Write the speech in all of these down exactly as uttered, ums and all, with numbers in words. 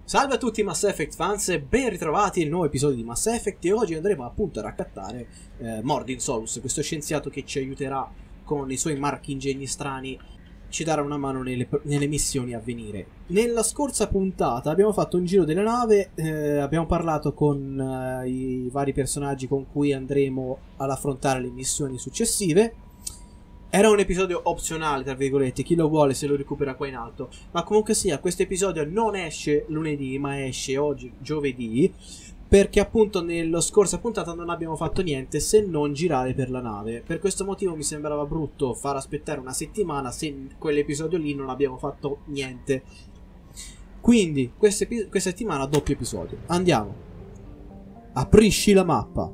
Salve a tutti Mass Effect fans e ben ritrovati nel nuovo episodio di Mass Effect, e oggi andremo appunto a raccattare eh, Mordin Solus, questo scienziato che ci aiuterà con i suoi marchi ingegni strani, ci darà una mano nelle, nelle missioni a venire. Nella scorsa puntata abbiamo fatto un giro della nave, eh, abbiamo parlato con eh, i vari personaggi con cui andremo ad affrontare le missioni successive. Era un episodio opzionale, tra virgolette, chi lo vuole se lo recupera qua in alto. Ma comunque sia, questo episodio non esce lunedì, ma esce oggi, giovedì, perché appunto nella scorsa puntata non abbiamo fatto niente se non girare per la nave. Per questo motivo mi sembrava brutto far aspettare una settimana se in quell'episodio lì non abbiamo fatto niente. Quindi, questa settimana doppio episodio. Andiamo. Aprisci la mappa.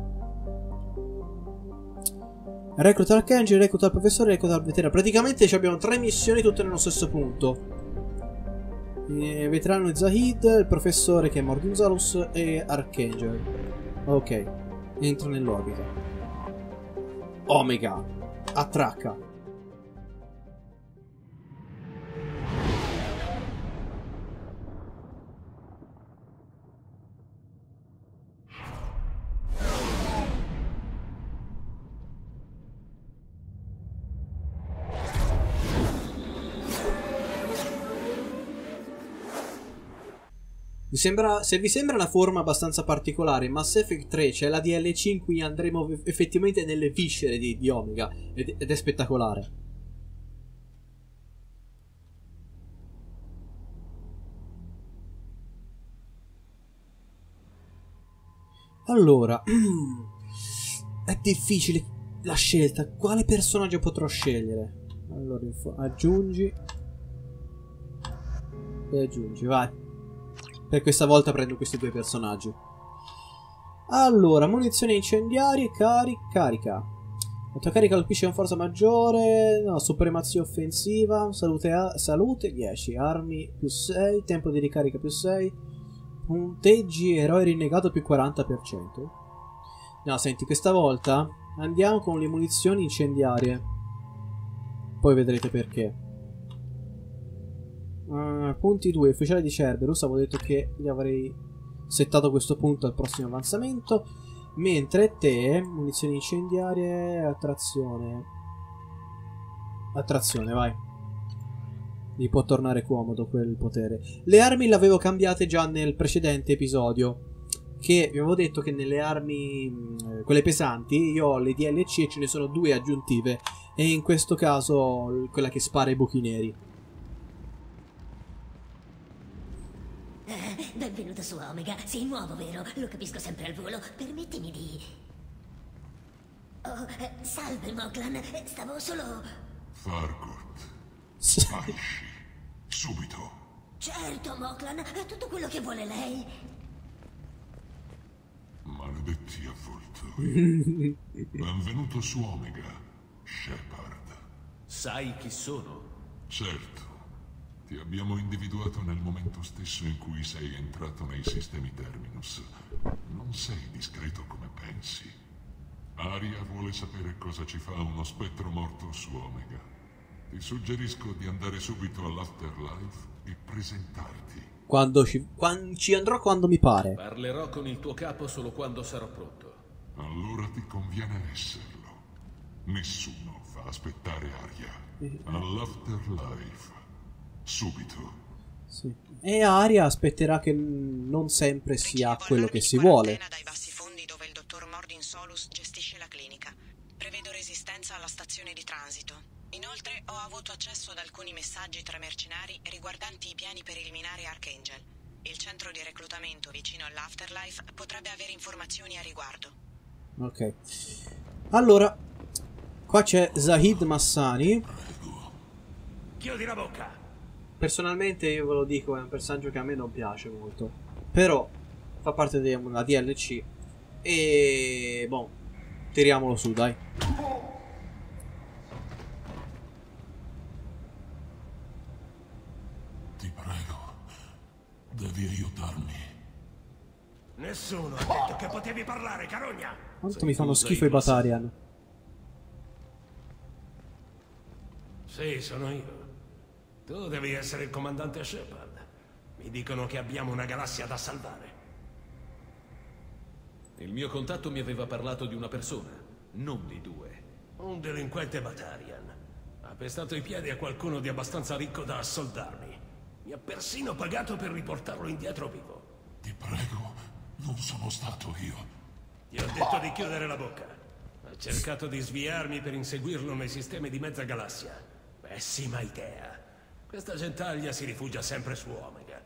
Recluta Archangel, recluta il professore, recluta il veterano. Praticamente abbiamo tre missioni tutte nello stesso punto. Il veterano è Zahid, il professore che è Mordin Solus e Archangel. Ok, entro nell'orbita. Omega, attracca. Mi sembra, se vi sembra una forma abbastanza particolare, in Mass Effect tre c'è la D L C in cui andremo effettivamente nelle viscere di, di Omega ed, ed è spettacolare. Allora, è difficile la scelta. Quale personaggio potrò scegliere? Allora, aggiungi e aggiungi, vai. Per questa volta prendo questi due personaggi. Allora, munizioni incendiarie, cari carica. La tua carica colpisce con forza maggiore. No, supremazia offensiva. Salute, a, salute dieci. Armi più sei. Tempo di ricarica più sei. Punteggi eroe rinnegato più quaranta per cento. No, senti, questa volta andiamo con le munizioni incendiarie. Poi vedrete perché. Uh, punti due, ufficiale di Cerberus. Avevo detto che gli avrei settato questo punto al prossimo avanzamento. Mentre te, munizioni incendiarie, attrazione. Attrazione, vai. Gli può tornare comodo quel potere. Le armi le avevo cambiate già nel precedente episodio, che vi avevo detto che nelle armi, quelle pesanti, io ho le D L C e ce ne sono due aggiuntive. E in questo caso quella che spara i buchi neri. Benvenuto su Omega. Sei nuovo, vero? Lo capisco sempre al volo. Permettimi di... Oh, eh, salve, Moklan. Stavo solo... Fargurt. Sparisci. Subito. Certo, Moklan. È tutto quello che vuole lei. Maledetti avvoltoi. Benvenuto su Omega, Shepard. Sai chi sono? Certo. Ti abbiamo individuato nel momento stesso in cui sei entrato nei sistemi Terminus. Non sei discreto come pensi. Aria vuole sapere cosa ci fa uno spettro morto su Omega. Ti suggerisco di andare subito all'Afterlife e presentarti. Quando ci, quando ci andrò quando mi pare. Parlerò con il tuo capo solo quando sarò pronto. Allora ti conviene esserlo. Nessuno fa aspettare Aria. All'Afterlife. Subito. Sì. E Aria aspetterà che non sempre sia quello che si vuole. Dai bassi fondi dove il dottor Mordin Solus gestisce la clinica. Prevedo resistenza alla stazione di transito. Inoltre ho avuto accesso ad alcuni messaggi tra mercenari riguardanti i piani per eliminare Archangel. Il centro di reclutamento vicino all'Afterlife potrebbe avere informazioni a riguardo. Ok. Allora, qua c'è Zahid Massani. Chiudi la bocca. Personalmente io ve lo dico, è un personaggio che a me non piace molto, però fa parte della D L C e boh, tiriamolo su, dai. Ti prego, devi aiutarmi. Nessuno ha detto che potevi parlare, carogna. Quanto mi fanno schifo i Batarian. Sì, sono io. Tu devi essere il comandante Shepard. Mi dicono che abbiamo una galassia da salvare. Il mio contatto mi aveva parlato di una persona, non di due. Un delinquente Batarian. Ha pestato i piedi a qualcuno di abbastanza ricco da assoldarmi. Mi ha persino pagato per riportarlo indietro vivo. Ti prego, non sono stato io. Ti ho detto di chiudere la bocca. Ha cercato di sviarmi per inseguirlo nei sistemi di mezza galassia. Pessima idea. Questa gentaglia si rifugia sempre su Omega.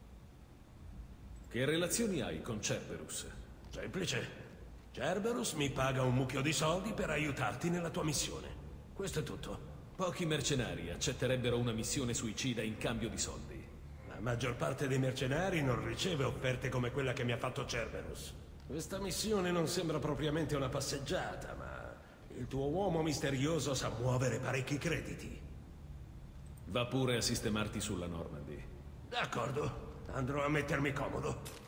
Che relazioni hai con Cerberus? Semplice. Cerberus mi paga un mucchio di soldi per aiutarti nella tua missione. Questo è tutto. Pochi mercenari accetterebbero una missione suicida in cambio di soldi. La maggior parte dei mercenari non riceve offerte come quella che mi ha fatto Cerberus. Questa missione non sembra propriamente una passeggiata, ma il tuo uomo misterioso sa muovere parecchi crediti. Va pure a sistemarti sulla Normandy. D'accordo, andrò a mettermi comodo.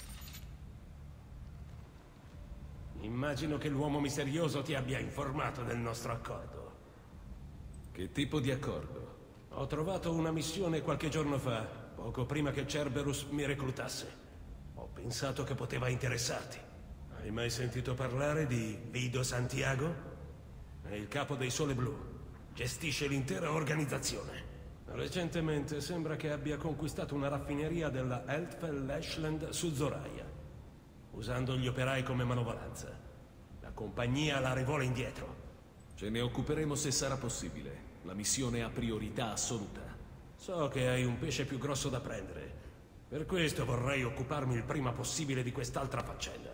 Immagino che l'uomo misterioso ti abbia informato del nostro accordo. Che tipo di accordo? Ho trovato una missione qualche giorno fa, poco prima che Cerberus mi reclutasse. Ho pensato che poteva interessarti. Hai mai sentito parlare di Vido Santiago? È il capo dei Sole Blu. Gestisce l'intera organizzazione. Recentemente sembra che abbia conquistato una raffineria della Eltfell Ashland su Zoraya, usando gli operai come manovalanza. La compagnia la rivola indietro. Ce ne occuperemo se sarà possibile. La missione ha priorità assoluta. So che hai un pesce più grosso da prendere. Per questo vorrei occuparmi il prima possibile di quest'altra faccenda.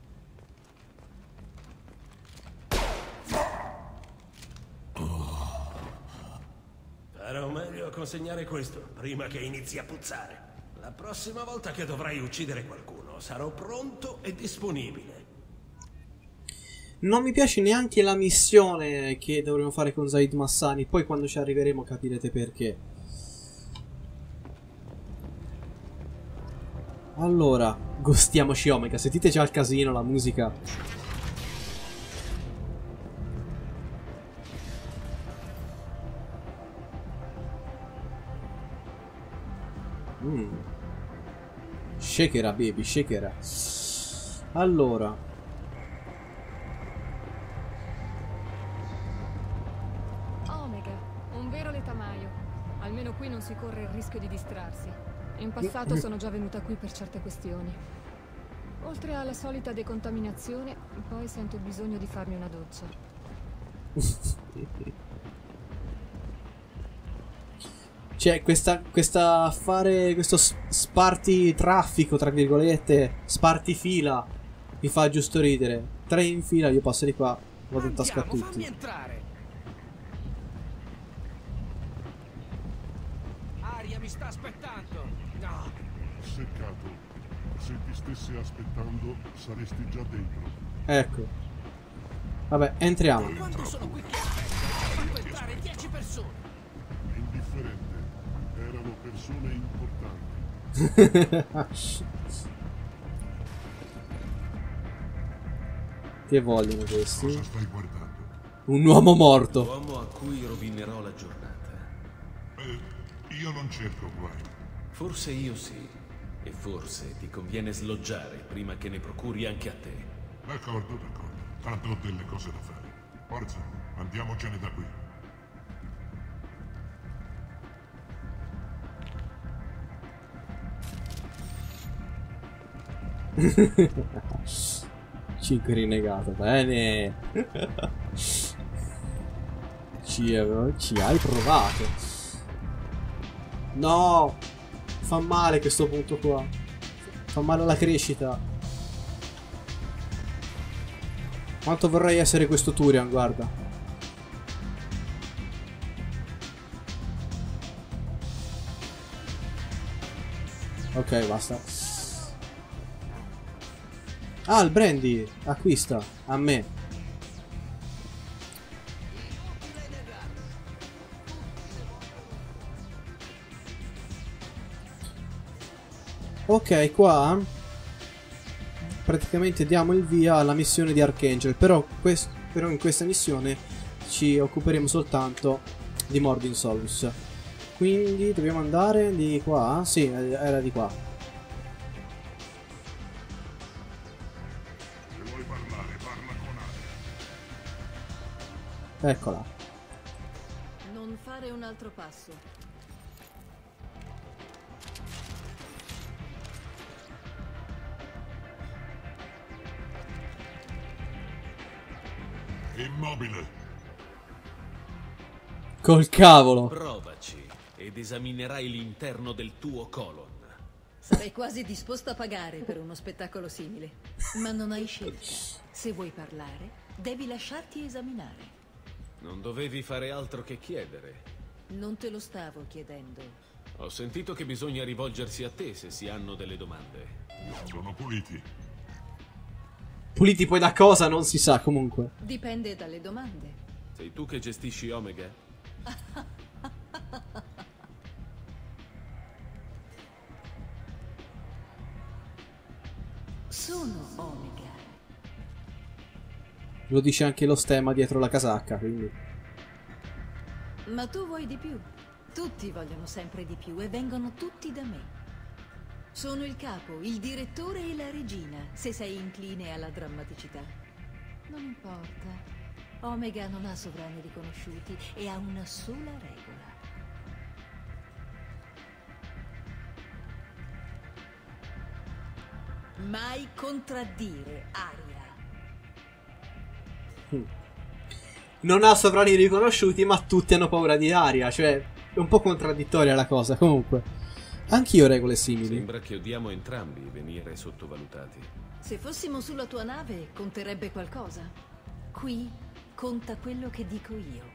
Farò meglio a consegnare questo prima che inizi a puzzare. La prossima volta che dovrai uccidere qualcuno sarò pronto e disponibile. Non mi piace neanche la missione che dovremo fare con Zaid Massani. Poi quando ci arriveremo capirete perché. Allora, gostiamoci Omega. Sentite già il casino, la musica. Mm. Shakera baby, shakera. Allora, almeno qui non si corre il rischio di distrarsi. In passato sono già venuta qui per certe questioni. Oltre alla solita decontaminazione, poi sento bisogno di farmi una doccia. Cioè, questa, questa affare, questo sparti traffico, tra virgolette, sparti fila, mi fa giusto ridere. Tre in fila, io passo di qua, vado in tasca a tutti. Fammi entrare. Aria mi sta aspettando. No. Seccato. Se ti stessi aspettando, saresti già dentro. Ecco. Vabbè, entriamo. Quando sono qui che aspetto, ho fatto entrare dieci persone. Indifferente. Erano persone importanti. Che vogliono questi? Cosa stai guardando? Un uomo morto. L'uomo a cui rovinerò la giornata. Eh, io non cerco guai. Forse io sì. E forse ti conviene sloggiare prima che ne procuri anche a te. D'accordo, d'accordo. Tanto ho delle cose da fare. Forza, andiamocene da qui. Cinque rinnegato, bene. ci, ci hai provato. No, fa male questo punto qua. Fa male alla crescita. Quanto vorrei essere questo Turian, guarda. Ok, basta. Ah, il brandy. Acquista. A me. Ok, qua praticamente diamo il via alla missione di Archangel. Però, quest però in questa missione ci occuperemo soltanto di Mordin Solus. quindi dobbiamo andare di qua? Sì, era di qua. Se vuoi parlare, parla con Aria. Eccola. Non fare un altro passo. Immobile. Col cavolo. Provaci ed esaminerai l'interno del tuo colon. Sarei quasi disposto a pagare per uno spettacolo simile. Ma non hai scelta. Se vuoi parlare, devi lasciarti esaminare. Non dovevi fare altro che chiedere. Non te lo stavo chiedendo. Ho sentito che bisogna rivolgersi a te se si hanno delle domande. Sono puliti. Puliti poi da cosa non si sa comunque. Dipende dalle domande. Sei tu che gestisci Omega? Sono Omega. Lo dice anche lo stemma dietro la casacca, quindi. Ma tu vuoi di più. Tutti vogliono sempre di più e vengono tutti da me. Sono il capo, il direttore e la regina, se sei incline alla drammaticità. Non importa. Omega non ha sovrani riconosciuti e ha una sola regola. Mai contraddire Aria. Non ha sovrani riconosciuti, ma tutti hanno paura di Aria. Cioè, è un po' contraddittoria la cosa. Comunque, anch'io ho regole simili. Sembra che odiamo entrambi venire sottovalutati. Se fossimo sulla tua nave, conterebbe qualcosa. Qui conta quello che dico io.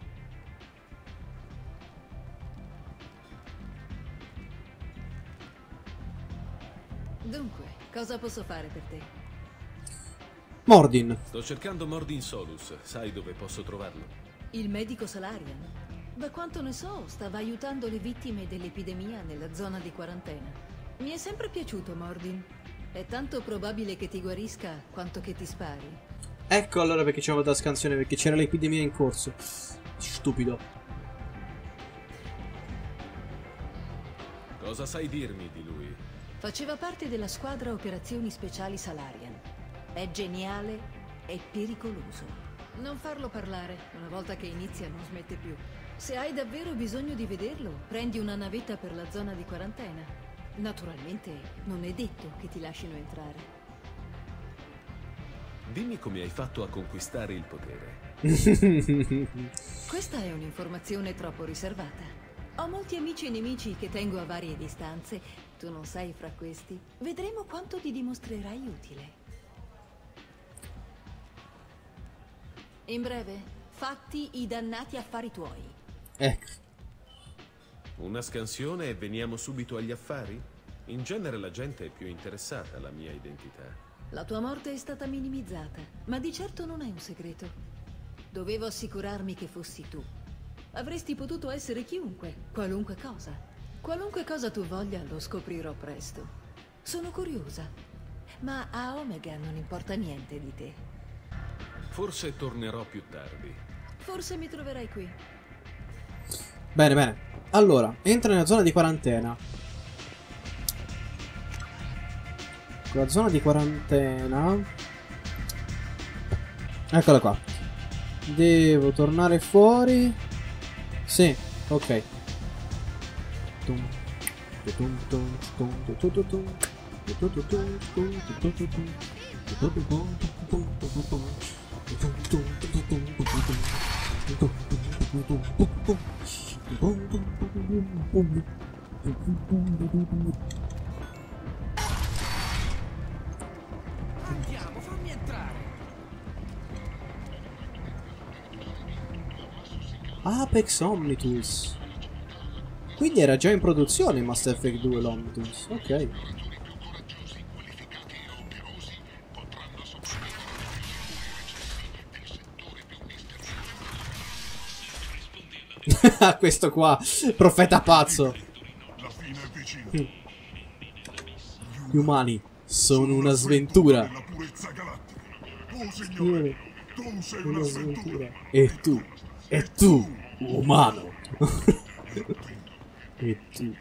Dunque, cosa posso fare per te? Mordin. Sto cercando Mordin Solus. Sai dove posso trovarlo? Il medico Salarian. Da quanto ne so, stava aiutando le vittime dell'epidemia nella zona di quarantena. Mi è sempre piaciuto Mordin. È tanto probabile che ti guarisca quanto che ti spari. Ecco allora perché c'è una scansione, perché c'era l'epidemia in corso. Stupido. Cosa sai dirmi di lui? Faceva parte della squadra operazioni speciali Salarian. È geniale e pericoloso. Non farlo parlare, una volta che inizia non smette più. Se hai davvero bisogno di vederlo, prendi una navetta per la zona di quarantena. Naturalmente non è detto che ti lasciano entrare. Dimmi come hai fatto a conquistare il potere. Questa è un'informazione troppo riservata. Ho molti amici e nemici che tengo a varie distanze. Tu non sei fra questi. Vedremo quanto ti dimostrerai utile. In breve, fatti i dannati affari tuoi. Ecco. Una scansione e veniamo subito agli affari? In genere la gente è più interessata alla mia identità. La tua morte è stata minimizzata, ma di certo non è un segreto. Dovevo assicurarmi che fossi tu. Avresti potuto essere chiunque, qualunque cosa. Qualunque cosa tu voglia lo scoprirò presto. Sono curiosa, ma a Omega non importa niente di te. Forse tornerò più tardi. Forse mi troverai qui. Bene, bene. Allora, entra nella zona di quarantena. La zona di quarantena. Eccola qua. Devo tornare fuori. Sì, ok. Andiamo, fammi entrare. Apex Omnitools. Quindi era già in produzione in Mass Effect due l'Omnitools. Ok. Questo qua, profeta pazzo. La fine è vicina. Gli umani sono una sventura. La purezza galattica. Oh signore, tu sei una sventura. E tu, e tu, umano. E tu.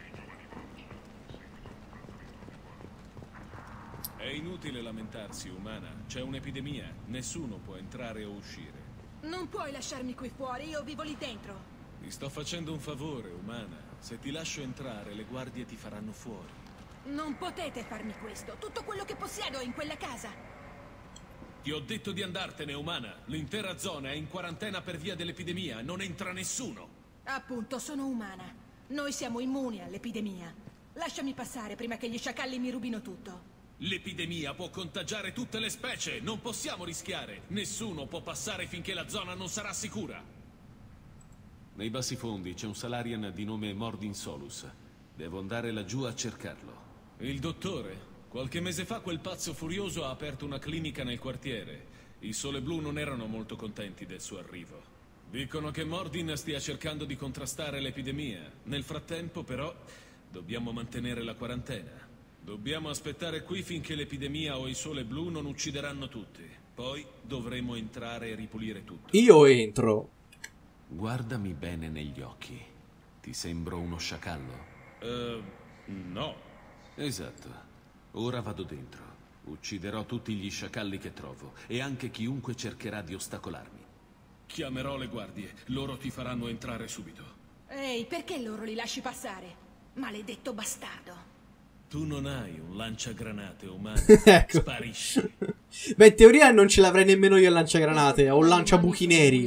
È inutile lamentarsi, umana. C'è un'epidemia. Nessuno può entrare o uscire. Non puoi lasciarmi qui fuori, io vivo lì dentro. Ti sto facendo un favore, umana. Se ti lascio entrare, le guardie ti faranno fuori. Non potete farmi questo. Tutto quello che possiedo è in quella casa. Ti ho detto di andartene, umana. L'intera zona è in quarantena per via dell'epidemia. Non entra nessuno. Appunto, sono umana. Noi siamo immuni all'epidemia. Lasciami passare prima che gli sciacalli mi rubino tutto. L'epidemia può contagiare tutte le specie. Non possiamo rischiare. Nessuno può passare finché la zona non sarà sicura. Nei bassi fondi c'è un Salarian di nome Mordin Solus. Devo andare laggiù a cercarlo. Il dottore? Qualche mese fa quel pazzo furioso ha aperto una clinica nel quartiere. I Sole Blu non erano molto contenti del suo arrivo. Dicono che Mordin stia cercando di contrastare l'epidemia. Nel frattempo, però, dobbiamo mantenere la quarantena. Dobbiamo aspettare qui finché l'epidemia o i Sole Blu non uccideranno tutti. Poi dovremo entrare e ripulire tutto. Io entro. Guardami bene negli occhi. Ti sembro uno sciacallo? Uh, no. Esatto. Ora vado dentro. Ucciderò tutti gli sciacalli che trovo e anche chiunque cercherà di ostacolarmi. Chiamerò le guardie. Loro ti faranno entrare subito. Ehi, perché loro li lasci passare? Maledetto bastardo. Tu non hai un lanciagranate umano. Ecco. Sparisci. Beh, in teoria non ce l'avrei nemmeno io il lanciagranate. Ho un lanciabuchi neri.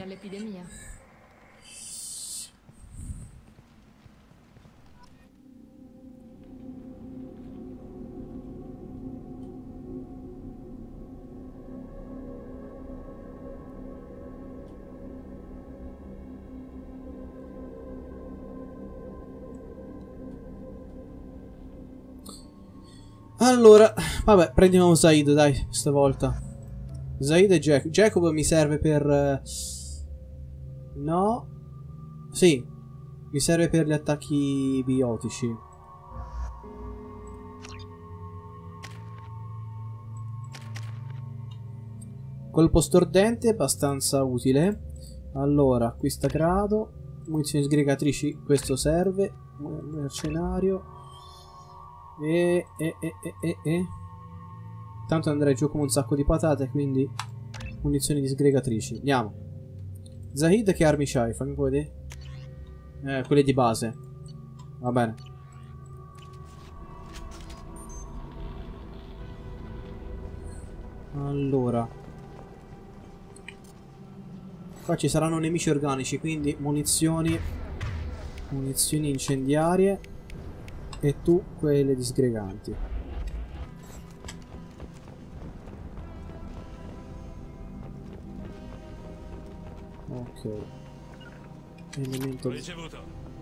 Allora, vabbè, prendiamo Zaid, dai, stavolta. Zaid e Jacob. Jacob mi serve per... No. Sì. Mi serve per gli attacchi biotici. Colpo stordente, abbastanza utile. Allora, acquista grado. Munizioni sgregatrici, questo serve. Mercenario. E, e, e, e, e, e. Tanto andrei giù come un sacco di patate, quindi munizioni disgregatrici. Andiamo. Zaid, che armi c'hai? Fammi un po' vedere. Eh, quelle di base. Va bene. Allora, qua ci saranno nemici organici, quindi munizioni Munizioni incendiarie. E tu quelle disgreganti. Ok. Elemento ricevuto.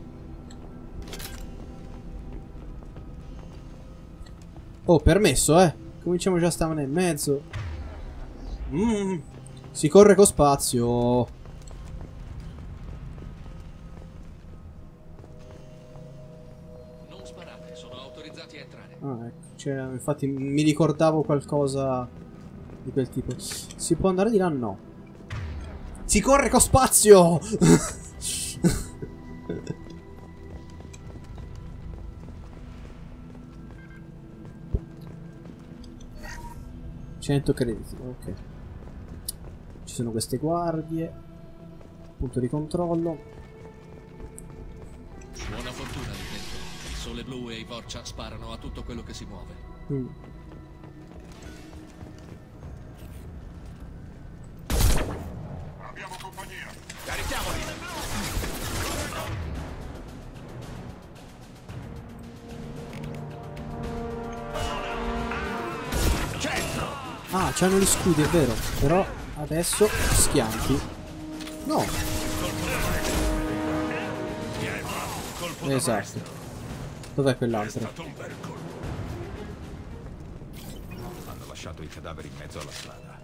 Oh, permesso, eh. Cominciamo già a stare in mezzo. Mm. Si corre con spazio. Ah, ecco, cioè, infatti mi ricordavo qualcosa di quel tipo. Si può andare di là? No. Si corre con spazio! cento crediti, ok. Ci sono queste guardie. Punto di controllo. Buona fortuna lì dentro. Il Sole Blu e i Vorcha sparano a tutto quello che si muove. Mm. Abbiamo compagnia. Carichiamoli. Ah, c'hanno gli scudi, è vero. Però adesso schianti. No. Esatto. Dov'è quell'altro? Hanno lasciato i cadaveri in mezzo alla strada.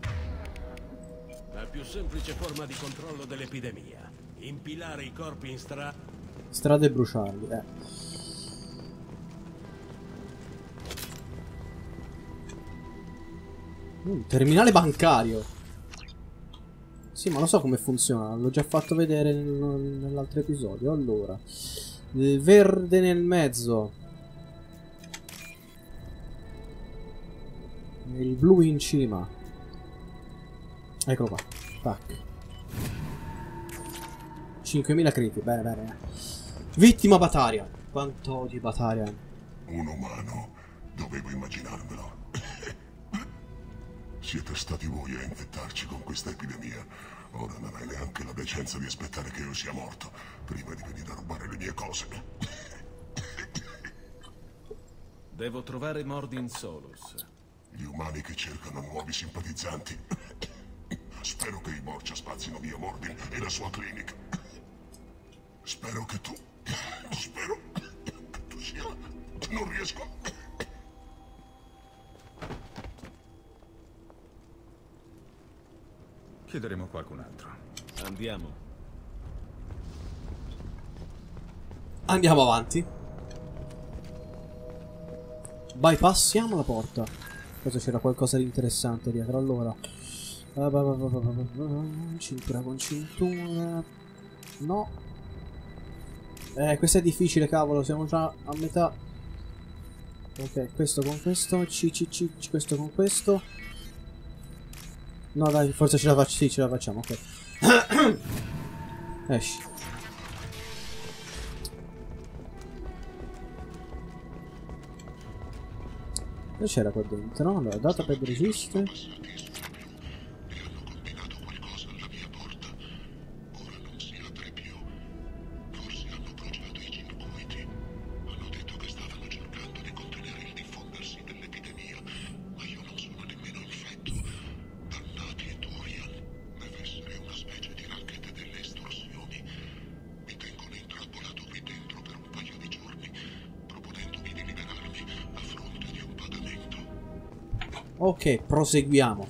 La più semplice forma di controllo dell'epidemia. Impilare i corpi in strada. Strade e bruciarli, eh. Mm, terminale bancario. Sì, ma lo so come funziona. L'ho già fatto vedere nell'altro episodio. Allora, Il verde nel mezzo. Il blu in cima. Eccolo qua. Tac. cinquemila criti. Bene, bene, bene. Vittima Batarian. Quanto odio Batarian. Un umano. Dovevo immaginarmelo. Siete stati voi a infettarci con questa epidemia. Ora non hai neanche la decenza di aspettare che io sia morto prima di venire a rubare le mie cose. Devo trovare Mordin Solus. Gli umani che cercano nuovi simpatizzanti. Spero che i Vorcha spazzino via Mordin e la sua clinica. Spero che tu... Spero che tu sia... Non riesco... Chiederemo a qualcun altro. Andiamo. Andiamo avanti. Bypassiamo la porta. Cosa c'era qualcosa di interessante dietro? Allora. Cintura con cintura. No. Eh, questo è difficile, cavolo. Siamo già a metà. Ok, questo con questo. C, C, C, questo con questo. No dai, forse ce la faccio, sì, ce la facciamo, ok. Esci. Cosa c'era qua dentro? Allora, datapad resiste. Ok, proseguiamo.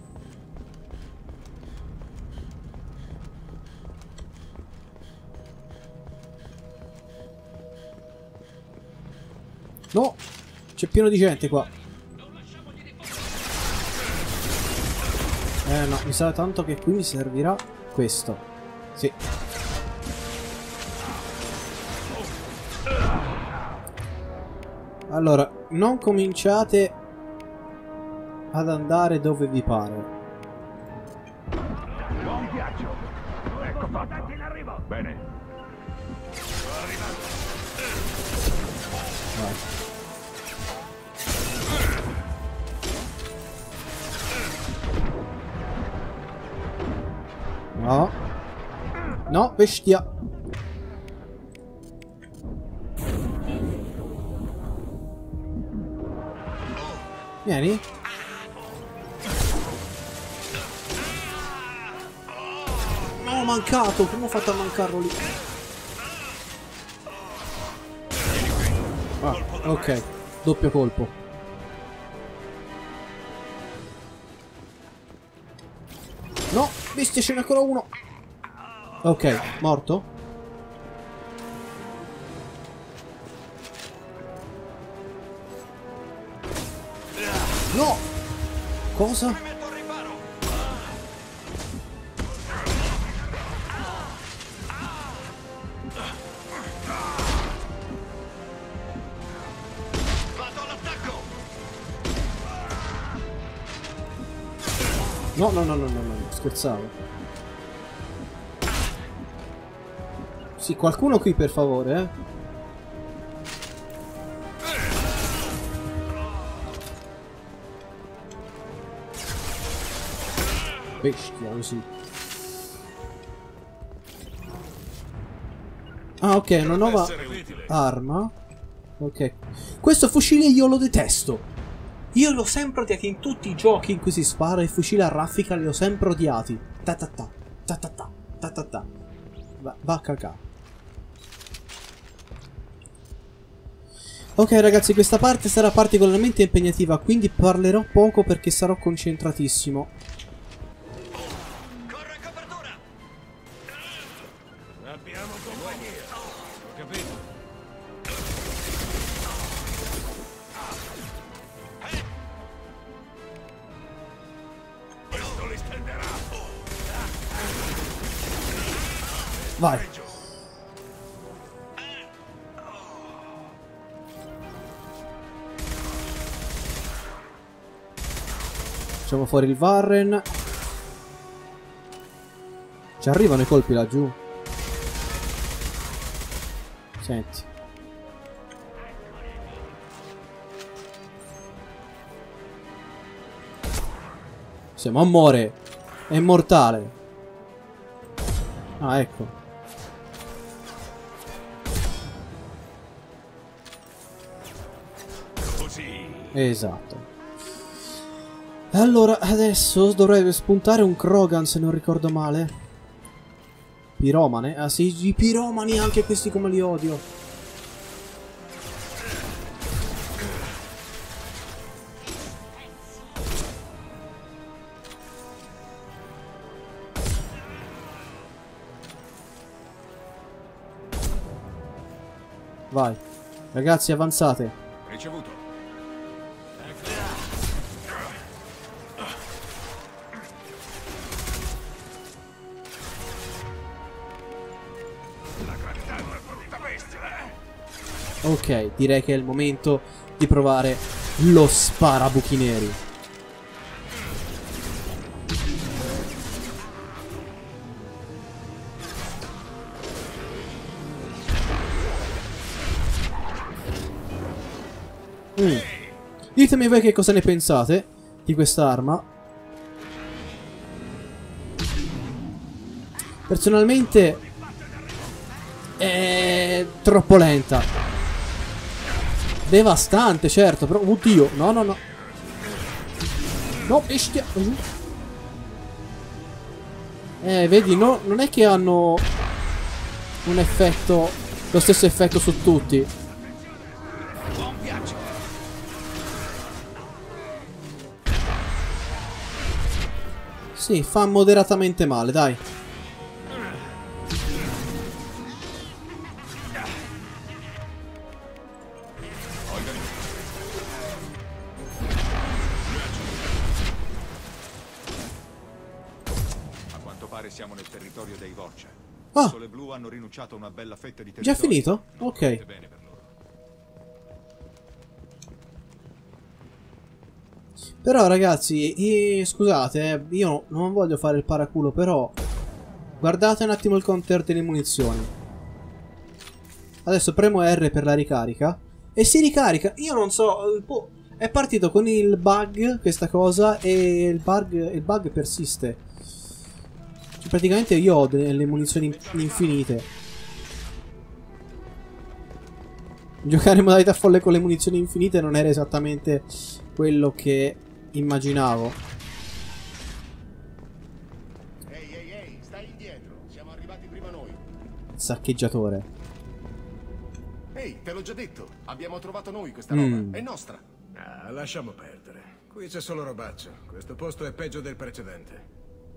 No, c'è pieno di gente qua. Eh no, mi sa tanto che qui mi servirà questo. Sì. Allora, non cominciate ad andare dove vi pare. Buon viaggio. Ecco fatto. In arrivo. Bene. Sto arrivando. Vai. No. No, bestia. Vieni. Ho mancato, come ho fatto a mancarlo lì? Ah, ok, doppio colpo. No, bestia, ce n'è ancora uno. Ok, morto. No! Cosa? No, no, no, no, no, no, scherzavo. Sì, qualcuno qui per favore, eh. Bestia, così. Ah, ok, una nuova arma. Ok. Questo fucile io lo detesto. Io l'ho sempre odiato in tutti i giochi in cui si spara, i fucili a raffica li ho sempre odiati. Ta ta ta, ta ta ta, ta ta ta. Va, va a cacà. Ok ragazzi, questa parte sarà particolarmente impegnativa, quindi parlerò poco perché sarò concentratissimo. Corre copertura! Abbiamo compagnia. Ho capito. Vai. Facciamo fuori il Varren. Ci arrivano i colpi laggiù. Senti. Sì, ma muore. È immortale. Ah, ecco. Così. Esatto. Allora, adesso dovrebbe spuntare un Krogan, se non ricordo male. Piromane? Ah sì, i piromani anche questi come li odio. Vai. Ragazzi, avanzate. Ricevuto. Ok, direi che è il momento di provare lo sparabuchi neri. Mm. Ditemi voi che cosa ne pensate di quest'arma. Personalmente è troppo lenta. Devastante, certo, però... Oddio, no, no, no. No, bestia. Eh, vedi, no, non è che hanno un effetto... lo stesso effetto su tutti. Sì, fa moderatamente male, dai. Siamo nel territorio dei Vorcha. Ah. I Sole Blu hanno rinunciato a una bella fetta di Già territorio. finito? Non Ok. bene per loro. Però ragazzi, eh, scusate, eh, io non voglio fare il paraculo, però guardate un attimo il counter delle munizioni. Adesso premo R per la ricarica e si ricarica. Io non so, eh, boh, è partito con il bug questa cosa e il bug, il bug persiste. Cioè, praticamente io ho delle munizioni infinite. Giocare in modalità folle con le munizioni infinite non era esattamente quello che immaginavo. Ehi, ehi, ehi, stai indietro. Siamo arrivati prima noi. Saccheggiatore. Ehi, te l'ho già detto. Abbiamo trovato noi questa roba. Mm. È nostra. Ah, lasciamo perdere. Qui c'è solo robaccio. Questo posto è peggio del precedente.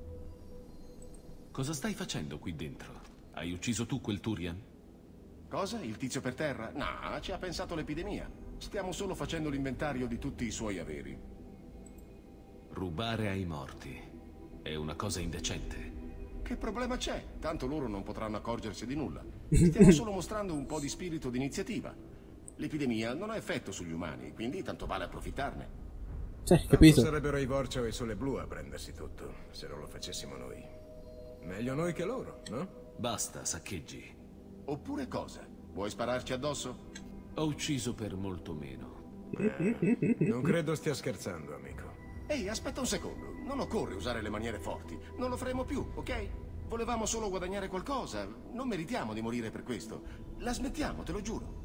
Cosa stai facendo qui dentro? Hai ucciso tu quel Turian? Cosa? Il tizio per terra? No, ci ha pensato l'epidemia. Stiamo solo facendo l'inventario di tutti i suoi averi. Rubare ai morti è una cosa indecente. Che problema c'è? Tanto loro non potranno accorgersi di nulla. Stiamo solo mostrando un po' di spirito d'iniziativa. L'epidemia non ha effetto sugli umani, quindi tanto vale approfittarne. Sì, capito. Tanto sarebbero i Vorcha o i Sole Blu a prendersi tutto, se non lo facessimo noi. Meglio noi che loro, no? Basta, saccheggi. Oppure cosa? Vuoi spararci addosso? Ho ucciso per molto meno. Eh, non credo stia scherzando, amico. Ehi, aspetta un secondo. Non occorre usare le maniere forti. Non lo faremo più, ok? Volevamo solo guadagnare qualcosa. Non meritiamo di morire per questo. La smettiamo, te lo giuro.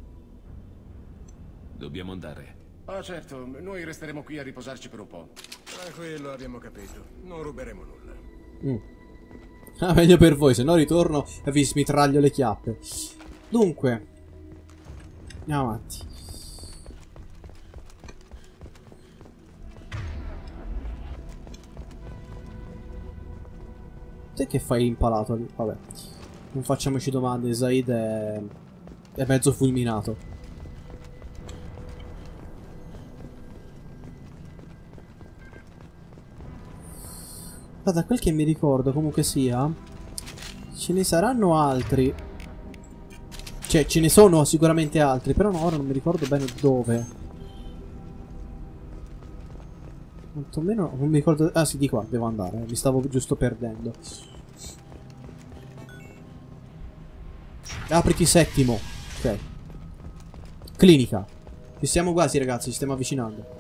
Dobbiamo andare. Ah, certo. Noi resteremo qui a riposarci per un po'. Tranquillo, abbiamo capito. Non ruberemo nulla. Mm. Ah, meglio per voi, se no ritorno e vi smitraglio le chiappe. Dunque, andiamo avanti. Te che fai impalato lì? Vabbè, non facciamoci domande, Zaid è, è mezzo fulminato. Ma da quel che mi ricordo, comunque sia, ce ne saranno altri. Cioè, ce ne sono sicuramente altri, però no, ora non mi ricordo bene dove. Quantomeno non mi ricordo. Ah sì, di qua devo andare, mi stavo giusto perdendo. Apriti settimo. Ok. Clinica. Ci siamo quasi, ragazzi, ci stiamo avvicinando.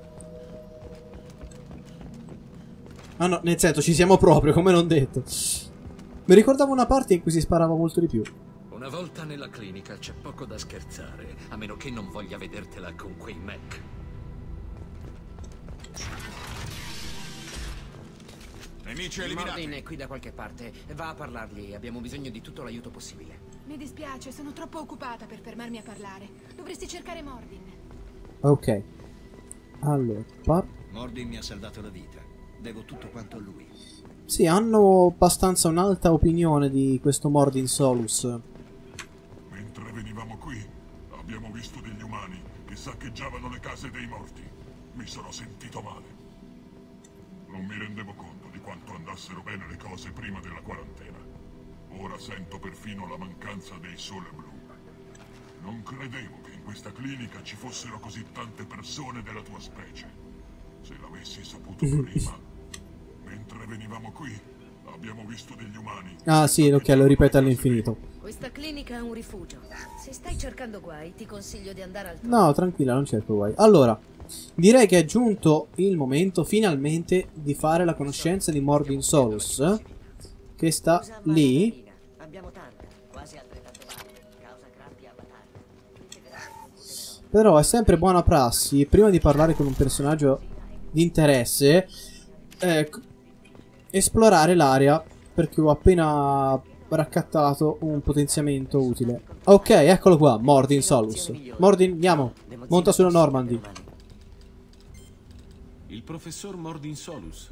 Ah no, nel senso, ci siamo proprio, come non detto. Mi ricordavo una parte in cui si sparava molto di più. Una volta nella clinica c'è poco da scherzare, a meno che non voglia vedertela con quei mech. Nemici eliminati. Mordin è qui da qualche parte. Va a parlargli, abbiamo bisogno di tutto l'aiuto possibile. Mi dispiace, sono troppo occupata per fermarmi a parlare. Dovresti cercare Mordin. Ok. Allora, pa... Mordin mi ha salvato la vita. Devo tutto quanto a lui. Sì, hanno abbastanza un'alta opinione di questo Mordin Solus. Mentre venivamo qui, abbiamo visto degli umani che saccheggiavano le case dei morti. Mi sono sentito male. Non mi rendevo conto di quanto andassero bene le cose prima della quarantena. Ora sento perfino la mancanza dei Sole Blu. Non credevo che in questa clinica ci fossero così tante persone della tua specie. Se l'avessi saputo prima... Mentre venivamo qui, abbiamo visto degli umani. Ah sì, ok, lo ripeto all'infinito. Questa clinica è un rifugio. Se stai cercando guai, ti consiglio di andare al... No, tranquilla, non cerco guai. Allora, direi che è giunto il momento, finalmente, di fare la conoscenza di Mordin Solus, che sta lì. Però è sempre buona prassi, prima di parlare con un personaggio di interesse, eh, esplorare l'area, perché ho appena raccattato un potenziamento utile. Ok, eccolo qua, Mordin Solus. Mordin, andiamo, monta sulla Normandy. Il professor Mordin Solus?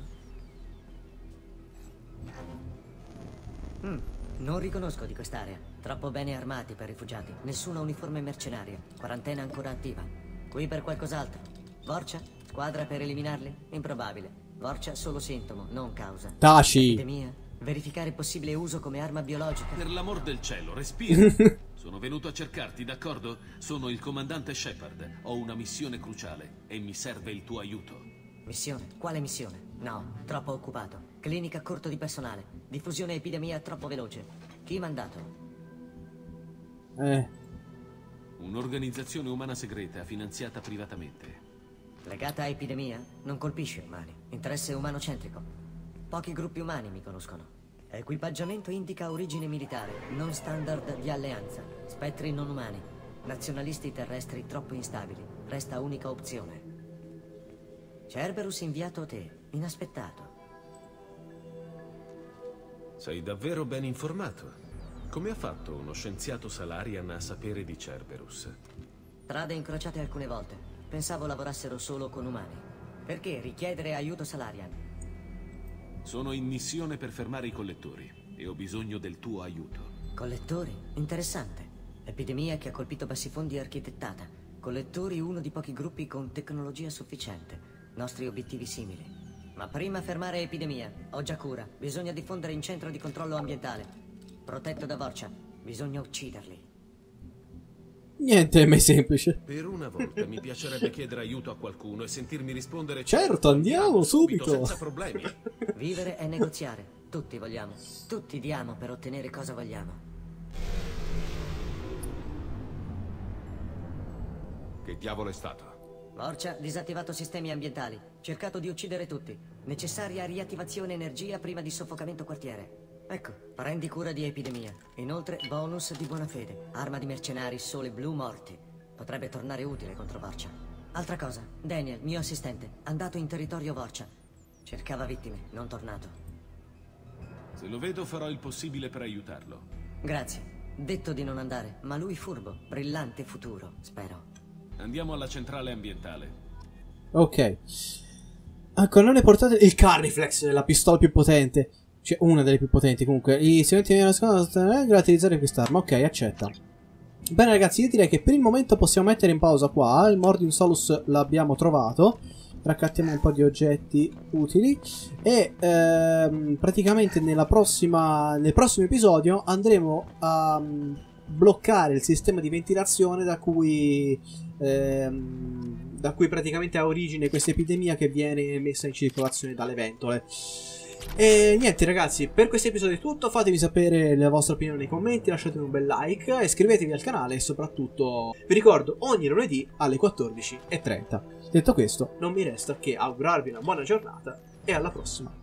Mm, non riconosco di quest'area. Troppo bene armati per rifugiati. Nessuna uniforme mercenaria. Quarantena ancora attiva. Qui per qualcos'altro. Vorcia? Squadra per eliminarli? Improbabile. Vorcia solo sintomo, non causa. Taci! Epidemia? Verificare possibile uso come arma biologica? Per l'amor del cielo, respira! Sono venuto a cercarti, d'accordo? Sono il comandante Shepard. Ho una missione cruciale e mi serve il tuo aiuto. Missione? Quale missione? No, troppo occupato. Clinica corto di personale. Diffusione epidemia troppo veloce. Chi mandato? Eh. Un'organizzazione umana segreta finanziata privatamente. Legata a epidemia? Non colpisce umani. Interesse umanocentrico. Pochi gruppi umani mi conoscono. Equipaggiamento indica origine militare, non standard di alleanza. Spettri non umani. Nazionalisti terrestri troppo instabili. Resta unica opzione. Cerberus inviato a te. Inaspettato. Sei davvero ben informato. Come ha fatto uno scienziato Salarian a sapere di Cerberus? Strade incrociate alcune volte. Pensavo lavorassero solo con umani. Perché richiedere aiuto Salarian? Sono in missione per fermare i collettori e ho bisogno del tuo aiuto. Collettori? Interessante. Epidemia che ha colpito Bassifondi architettata. Collettori uno di pochi gruppi con tecnologia sufficiente. Nostri obiettivi simili. Ma prima fermare epidemia. Ho già cura. Bisogna diffondere in centro di controllo ambientale. Protetto da Vorcia. Bisogna ucciderli. Niente è mai semplice. Per una volta mi piacerebbe chiedere aiuto a qualcuno e sentirmi rispondere certo, andiamo subito, senza problemi. Vivere è negoziare. Tutti vogliamo. Tutti diamo per ottenere cosa vogliamo. Che diavolo è stato? Vorcia, disattivato sistemi ambientali. Cercato di uccidere tutti. Necessaria riattivazione energia prima di soffocamento quartiere. Ecco, prendi cura di epidemia. Inoltre, bonus di buona fede. Arma di mercenari, Sole Blu morti. Potrebbe tornare utile contro Vorcia. Altra cosa, Daniel, mio assistente, andato in territorio Vorcia. Cercava vittime, non tornato. Se lo vedo farò il possibile per aiutarlo. Grazie. Detto di non andare, ma lui furbo, brillante futuro, spero. Andiamo alla centrale ambientale. Ok. Ancora non è portato il Carniflex, la pistola più potente. Cioè, una delle più potenti comunque. I seguenti di una squadra grazie a utilizzare quest'arma. Ok, accetta. Bene ragazzi, io direi che per il momento possiamo mettere in pausa qua. Il Mordin Solus l'abbiamo trovato. Raccattiamo un po' di oggetti utili. E ehm, praticamente nella prossima, nel prossimo episodio andremo a um, bloccare il sistema di ventilazione da cui ehm, da cui praticamente ha origine questa epidemia che viene messa in circolazione dalle ventole. E niente ragazzi, per questo episodio è tutto. Fatemi sapere la vostra opinione nei commenti, lasciatemi un bel like, iscrivetevi al canale e soprattutto vi ricordo ogni lunedì alle quattordici e trenta. Detto questo, non mi resta che augurarvi una buona giornata e alla prossima.